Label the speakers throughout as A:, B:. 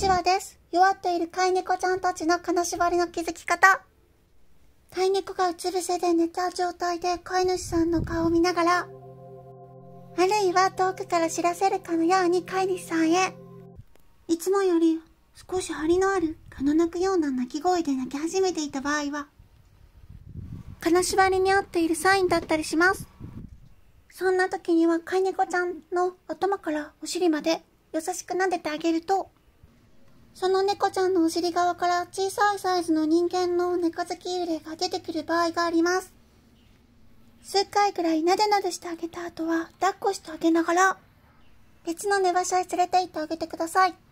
A: 1話です。弱っている飼い猫ちゃんたちの金縛りの気づき方。飼い猫がうつ伏せで寝た状態で飼い主さんの顔を見ながら、あるいは遠くから知らせるかのように飼い主さんへ、いつもより少し張りのある蚊の鳴くような鳴き声で鳴き始めていた場合は、金縛りに合っているサインだったりします。そんな時には飼い猫ちゃんの頭からお尻まで優しく撫でてあげると、その猫ちゃんのお尻側から小さいサイズの人間の猫好き幽霊が出てくる場合があります。数回ぐらいなでなでしてあげた後は抱っこしてあげながら別の寝場所へ連れて行ってあげてください。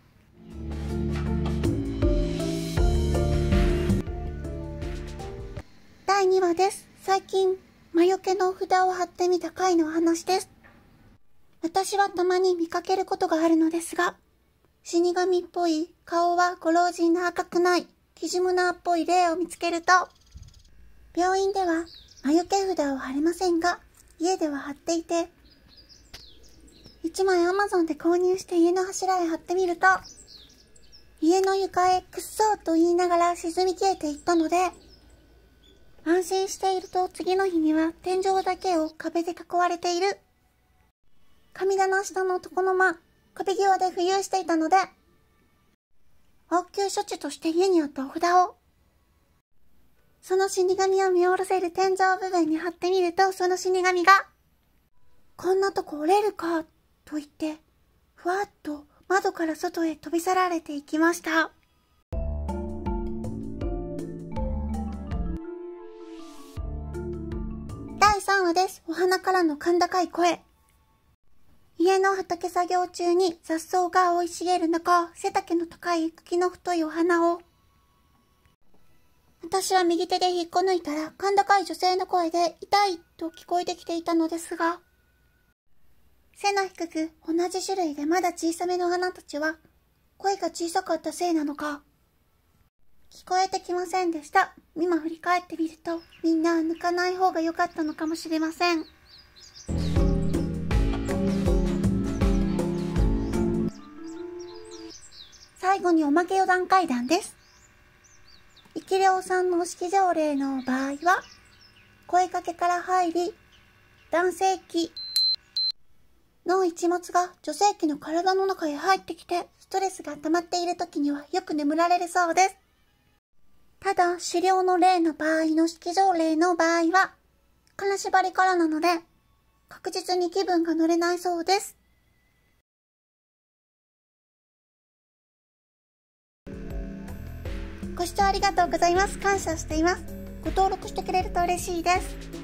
A: 第2話です。最近魔除けのお札を貼ってみた回のお話です。私はたまに見かけることがあるのですが、死神っぽい顔はご老人の赤くないキジムナーっぽい霊を見つけると、病院では魔除け札を貼れませんが、家では貼っていて、1枚 Amazon で購入して家の柱へ貼ってみると、家の床へくっそーと言いながら沈み消えていったので、安心していると次の日には天井だけを壁で囲われている。神棚下の床の間、壁際で浮遊していたので、応急処置として家にあったお札を、その死神を見下ろせる天井部分に貼ってみると、その死神が、こんなとこ折れるか、と言って、ふわっと窓から外へ飛び去られていきました。第3話です。お花からの甲高い声。家の畑作業中に雑草が生い茂る中、背丈の高い茎の太いお花を、私は右手で引っこ抜いたら、甲高い女性の声で痛いと聞こえてきていたのですが、背の低く同じ種類でまだ小さめの花たちは、声が小さかったせいなのか、聞こえてきませんでした。今振り返ってみると、みんな抜かない方が良かったのかもしれません。最後におまけ余談怪談です。生き霊さんのお式条例の場合は、声かけから入り、男性器の一物が女性器の体の中へ入ってきて、ストレスが溜まっている時にはよく眠られるそうです。ただ、狩猟の例の場合の式条例の場合は、金縛りからなので、確実に気分が乗れないそうです。ご視聴ありがとうございます。感謝しています。ご登録してくれると嬉しいです。